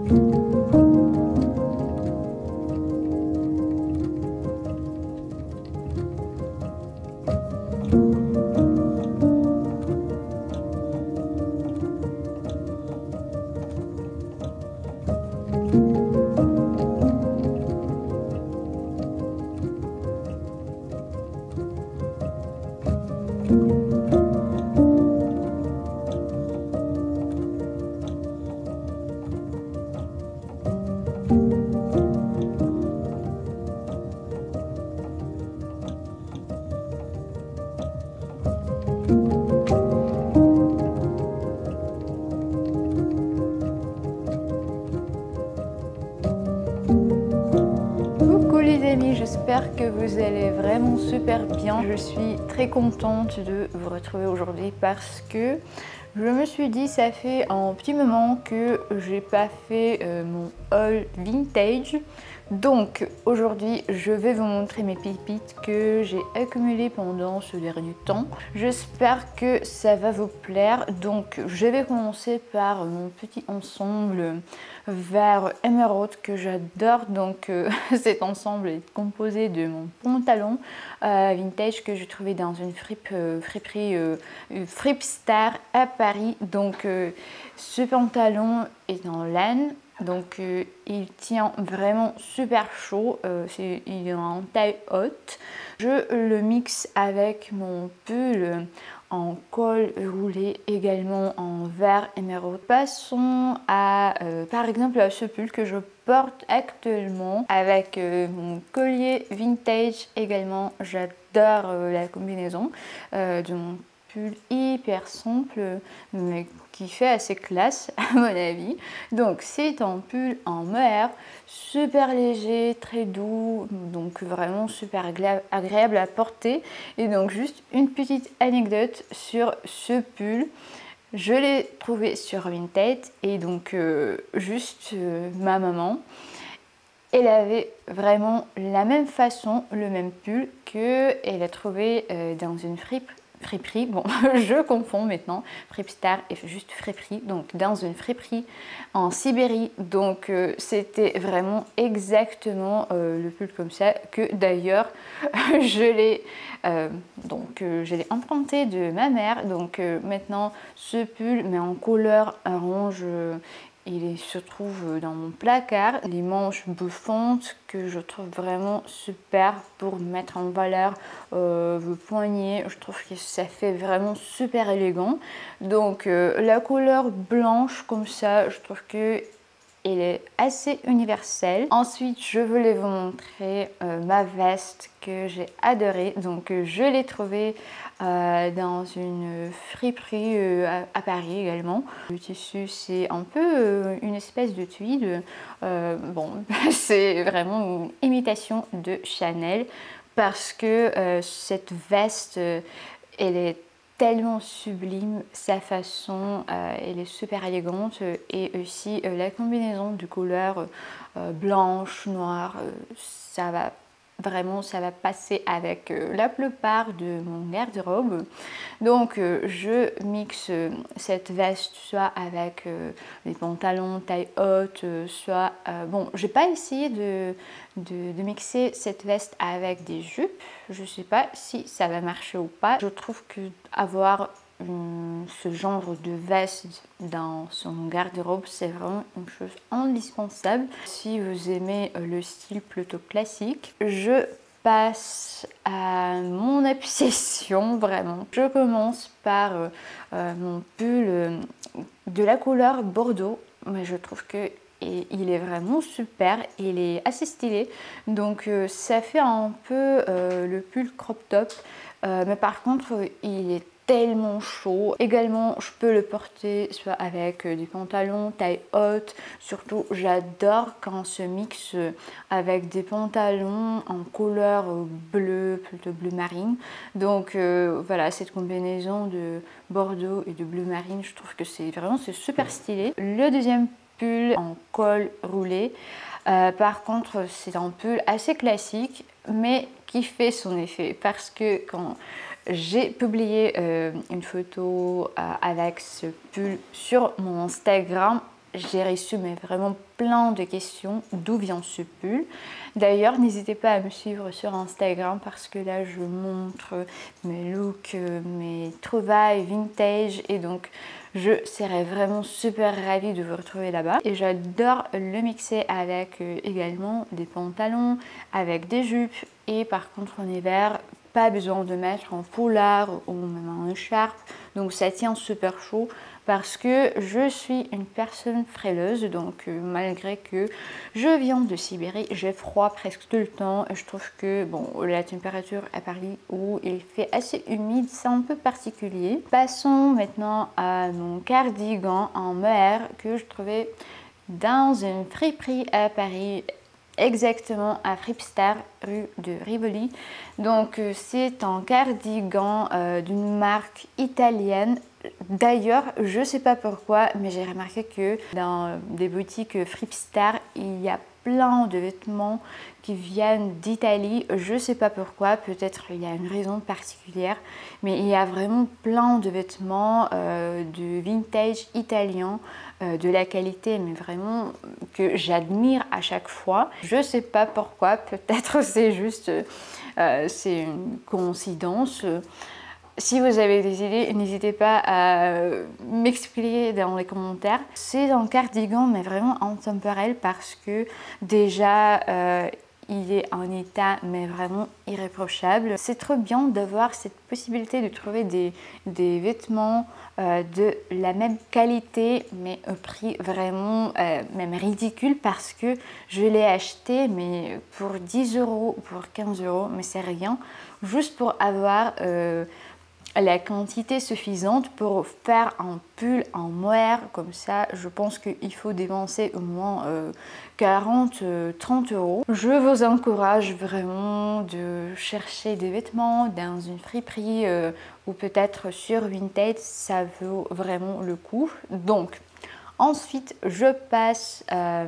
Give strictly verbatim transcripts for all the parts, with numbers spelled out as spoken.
J'espère que vous allez vraiment super bien. Je suis très contente de vous retrouver aujourd'hui parce que je me suis dit ça fait un petit moment que j'ai pas fait euh, mon haul vintage. Donc aujourd'hui je vais vous montrer mes pépites que j'ai accumulées pendant ce dernier temps. J'espère que ça va vous plaire. Donc je vais commencer par mon petit ensemble vert émeraude que j'adore. Donc euh, cet ensemble est composé de mon pantalon euh, vintage que j'ai trouvé dans une fripe, euh, friperie euh, Fripe Star à Paris. Donc euh, ce pantalon est en laine. Donc euh, il tient vraiment super chaud, euh, c'est, il est en taille haute. Je le mixe avec mon pull en col roulé, également en vert émeraude. Passons à euh, par exemple à ce pull que je porte actuellement avec euh, mon collier vintage également. J'adore euh, la combinaison euh, de mon pull hyper simple mais qui fait assez classe à mon avis. Donc c'est un pull en mohair, super léger, très doux, donc vraiment super agréable à porter. Et donc juste une petite anecdote sur ce pull. Je l'ai trouvé sur Vinted et donc euh, juste euh, ma maman, elle avait vraiment la même façon, le même pull que elle a trouvé euh, dans une fripe. Friperie, bon je confonds maintenant, Fripe Star et juste friperie, donc dans une friperie en Sibérie. Donc euh, c'était vraiment exactement euh, le pull comme ça que d'ailleurs je l'ai euh, donc euh, je l'ai emprunté de ma mère. Donc euh, maintenant ce pull mais en couleur orange, euh, il se trouve dans mon placard. Les manches bouffantes que je trouve vraiment super pour mettre en valeur euh, vos poignets. Je trouve que ça fait vraiment super élégant. Donc euh, la couleur blanche comme ça, je trouve que elle est assez universelle. Ensuite, je voulais vous montrer euh, ma veste que j'ai adorée. Donc, euh, je l'ai trouvée euh, dans une friperie euh, à, à Paris également. Le tissu, c'est un peu euh, une espèce de tweed. Euh, bon, c'est vraiment une imitation de Chanel parce que euh, cette veste, euh, elle est tellement sublime, sa façon, euh, elle est super élégante et aussi euh, la combinaison de couleurs euh, blanche, noire, euh, ça va vraiment, ça va passer avec euh, la plupart de mon garde-robe. Donc euh, je mixe euh, cette veste soit avec euh, les pantalons taille haute, euh, soit euh, bon, j'ai pas essayé de, de, de mixer cette veste avec des jupes. Je sais pas si ça va marcher ou pas. Je trouve que avoir Hum, ce genre de veste dans son garde-robe, c'est vraiment une chose indispensable si vous aimez le style plutôt classique. Je passe à mon obsession vraiment. Je commence par euh, euh, mon pull euh, de la couleur bordeaux, mais je trouve que et il est vraiment super, il est assez stylé. Donc euh, ça fait un peu euh, le pull crop top, euh, mais par contre il est tellement chaud. Également je peux le porter soit avec des pantalons taille haute. Surtout j'adore quand on se mixe avec des pantalons en couleur bleu, plutôt bleu marine. Donc euh, voilà, cette combinaison de bordeaux et de bleu marine, je trouve que c'est vraiment c'est super stylé. Le deuxième pull en col roulé, euh, par contre c'est un pull assez classique mais qui fait son effet parce que quand j'ai publié euh, une photo euh, avec ce pull sur mon Instagram, j'ai reçu mais vraiment plein de questions d'où vient ce pull. D'ailleurs, n'hésitez pas à me suivre sur Instagram parce que là, je montre mes looks, mes trouvailles vintage et donc je serais vraiment super ravie de vous retrouver là-bas. Et j'adore le mixer avec euh, également des pantalons, avec des jupes et par contre en hiver, pas besoin de mettre un foulard ou même un écharpe, donc ça tient super chaud parce que je suis une personne frileuse, donc euh, malgré que je viens de Sibérie, j'ai froid presque tout le temps et je trouve que bon, la température à Paris où il fait assez humide, c'est un peu particulier. Passons maintenant à mon cardigan en mohair que je trouvais dans une friperie à Paris, exactement à Fripstar, rue de Rivoli. Donc euh, c'est un cardigan euh, d'une marque italienne. D'ailleurs, je ne sais pas pourquoi, mais j'ai remarqué que dans des boutiques Fripstar, il y a plein de vêtements qui viennent d'Italie. Je ne sais pas pourquoi, peut-être il y a une raison particulière, mais il y a vraiment plein de vêtements euh, de vintage italien, euh, de la qualité, mais vraiment que j'admire à chaque fois. Je ne sais pas pourquoi, peut-être c'est juste, euh, c'est une coïncidence. Si vous avez des idées, n'hésitez pas à m'expliquer dans les commentaires. C'est un cardigan, mais vraiment intemporel parce que déjà, euh, il est en état, mais vraiment irréprochable. C'est trop bien d'avoir cette possibilité de trouver des, des vêtements euh, de la même qualité, mais au prix vraiment euh, même ridicule parce que je l'ai acheté mais pour dix euros ou pour quinze euros, mais c'est rien. Juste pour avoir... Euh, la quantité suffisante pour faire un pull en mohair comme ça. Je pense qu'il faut dépenser au moins euh, quarante à trente euros. Je vous encourage vraiment de chercher des vêtements dans une friperie euh, ou peut-être sur Vinted, ça vaut vraiment le coup. Donc ensuite je passe euh,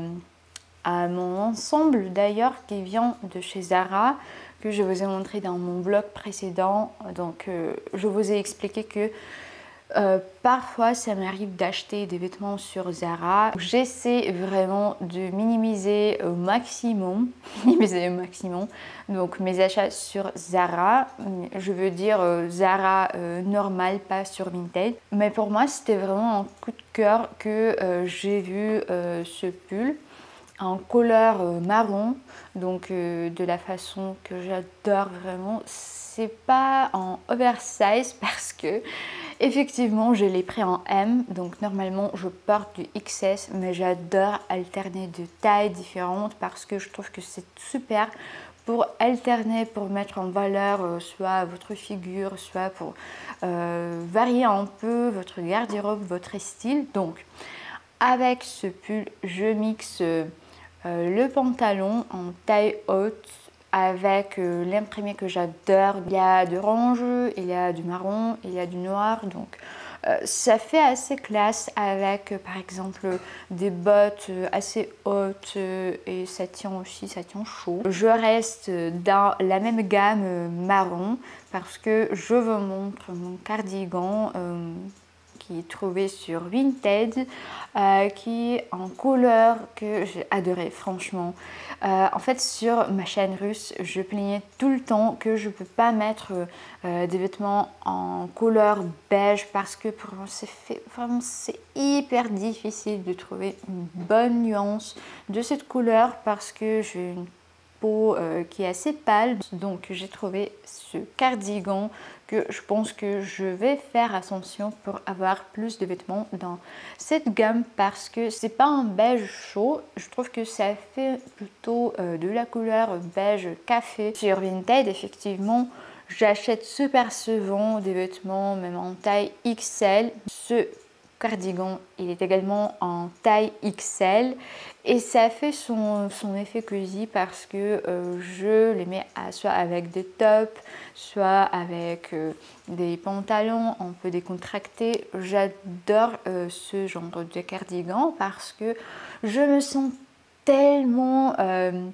à mon ensemble d'ailleurs qui vient de chez Zara, que je vous ai montré dans mon vlog précédent. Donc euh, je vous ai expliqué que euh, parfois ça m'arrive d'acheter des vêtements sur Zara. J'essaie vraiment de minimiser au maximum, minimiser au maximum donc mes achats sur Zara. Je veux dire euh, Zara euh, normal, pas sur Vinted. Mais pour moi c'était vraiment un coup de cœur que euh, j'ai vu euh, ce pull en couleur euh, marron, donc euh, de la façon que j'adore vraiment. C'est pas en oversize parce que effectivement je l'ai pris en M, donc normalement je porte du X S, mais j'adore alterner de tailles différentes parce que je trouve que c'est super pour alterner, pour mettre en valeur euh, soit votre figure, soit pour euh, varier un peu votre garde-robe, votre style. Donc avec ce pull, je mixe euh, Euh, le pantalon en taille haute avec euh, l'imprimé que j'adore. Il y a de orange, il y a du marron, il y a du noir, donc euh, ça fait assez classe avec euh, par exemple des bottes euh, assez hautes euh, et ça tient aussi, ça tient chaud. Je reste dans la même gamme euh, marron parce que je vous montre mon cardigan euh, qui est trouvé sur Vinted, euh, qui est en couleur que j'ai adoré franchement. Euh, en fait sur ma chaîne russe, je plaignais tout le temps que je ne peux pas mettre euh, des vêtements en couleur beige parce que pour moi c'est fait, vraiment c'est hyper difficile de trouver une bonne nuance de cette couleur parce que j'ai une peau euh, qui est assez pâle. Donc j'ai trouvé ce cardigan que je pense que je vais faire attention pour avoir plus de vêtements dans cette gamme parce que c'est pas un beige chaud, je trouve que ça fait plutôt euh, de la couleur beige café. Sur Vinted effectivement j'achète super souvent des vêtements même en taille X L. Ce cardigan il est également en taille X L et ça fait son, son effet cosy parce que euh, je les mets à, soit avec des tops, soit avec euh, des pantalons un peu décontractés. J'adore euh, ce genre de cardigan parce que je me sens tellement euh,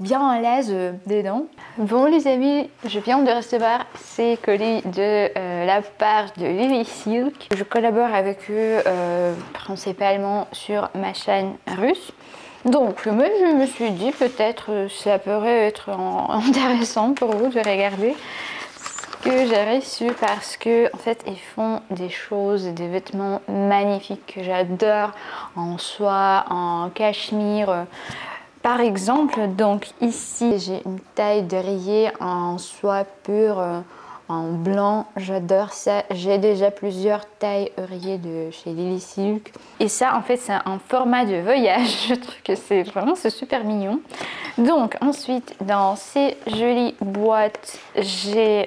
bien à l'aise euh, dedans. Bon les amis, je viens de recevoir ces colis de euh, la part de Lily Silk. Je collabore avec eux euh, principalement sur ma chaîne russe. Donc moi je me suis dit peut-être ça pourrait être en, intéressant pour vous de regarder ce que j'ai reçu parce que en fait ils font des choses, des vêtements magnifiques que j'adore en soie, en cachemire. Par exemple, donc ici j'ai une taille d'oreiller en soie pure, euh, en blanc, j'adore ça. J'ai déjà plusieurs tailles oreillers de chez Lily Silk. Et ça en fait c'est un format de voyage, je trouve que c'est vraiment c'est super mignon. Donc ensuite dans ces jolies boîtes, j'ai...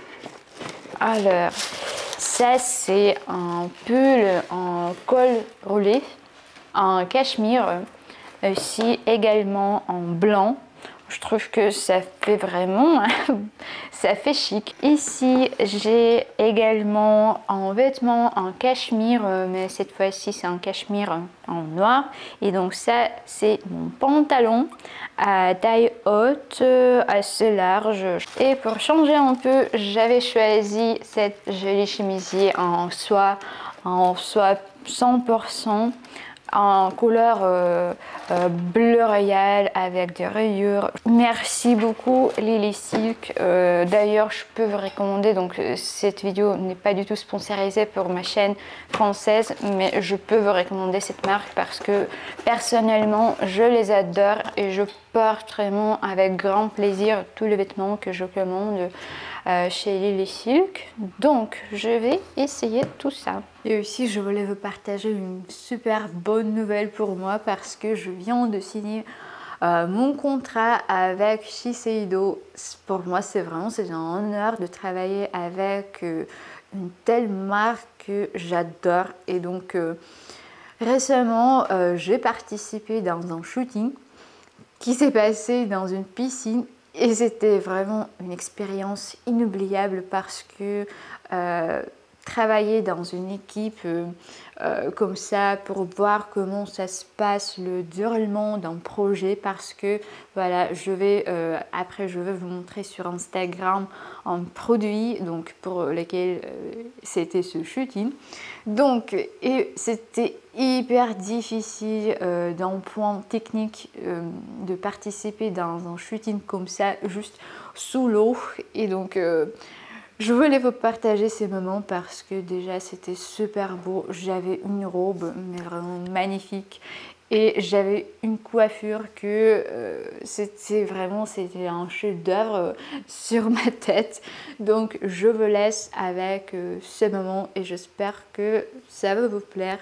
Alors, ça c'est un pull en col roulé, en cachemire. Aussi également en blanc, je trouve que ça fait vraiment ça fait chic. Ici j'ai également un vêtement en cachemire, mais cette fois-ci c'est un cachemire en noir, et donc ça c'est mon pantalon à taille haute, assez large. Et pour changer un peu, j'avais choisi cette jolie chemisier en soie, en soie cent pour cent, en couleur euh, euh, bleu royal avec des rayures. Merci beaucoup Lily Silk. Euh, D'ailleurs, je peux vous recommander, donc cette vidéo n'est pas du tout sponsorisée pour ma chaîne française, mais je peux vous recommander cette marque parce que personnellement, je les adore et je porte vraiment avec grand plaisir tous les vêtements que je commande Euh, chez Lily Silk. Donc je vais essayer tout ça. Et aussi je voulais vous partager une super bonne nouvelle pour moi parce que je viens de signer euh, mon contrat avec Shiseido. Pour moi c'est vraiment c'est un honneur de travailler avec euh, une telle marque que j'adore. Et donc euh, récemment euh, j'ai participé dans un shooting qui s'est passé dans une piscine. Et c'était vraiment une expérience inoubliable parce que euh, travailler dans une équipe euh, euh, comme ça pour voir comment ça se passe, le déroulement d'un projet, parce que voilà, je vais euh, après je vais vous montrer sur Instagram un produit donc pour lequel euh, c'était ce shooting. Donc et c'était hyper difficile euh, d'un point technique euh, de participer dans un shooting comme ça juste sous l'eau. Et donc euh, je voulais vous partager ces moments parce que déjà c'était super beau. J'avais une robe mais vraiment magnifique et j'avais une coiffure que euh, c'était vraiment c'était un chef d'œuvre euh, sur ma tête. Donc je vous laisse avec euh, ce moment et j'espère que ça va vous plaire.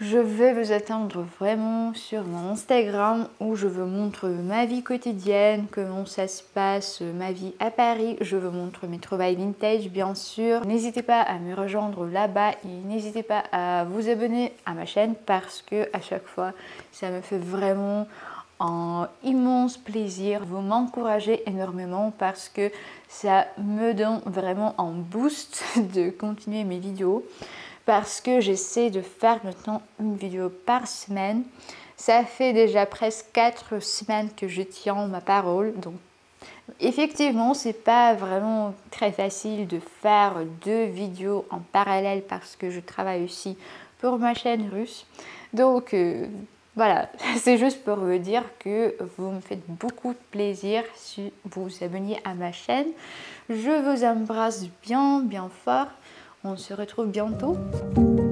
Je vais vous attendre vraiment sur mon Instagram où je vous montre ma vie quotidienne, comment ça se passe, ma vie à Paris. Je vous montre mes trouvailles vintage bien sûr. N'hésitez pas à me rejoindre là-bas et n'hésitez pas à vous abonner à ma chaîne parce que à chaque fois ça me fait vraiment un immense plaisir. Vous m'encouragez énormément parce que ça me donne vraiment un boost de continuer mes vidéos. Parce que j'essaie de faire maintenant une vidéo par semaine. Ça fait déjà presque quatre semaines que je tiens ma parole. Donc effectivement, c'est pas vraiment très facile de faire deux vidéos en parallèle parce que je travaille aussi pour ma chaîne russe. Donc euh, voilà, c'est juste pour vous dire que vous me faites beaucoup de plaisir si vous vous abonnez à ma chaîne. Je vous embrasse bien, bien fort. On se retrouve bientôt.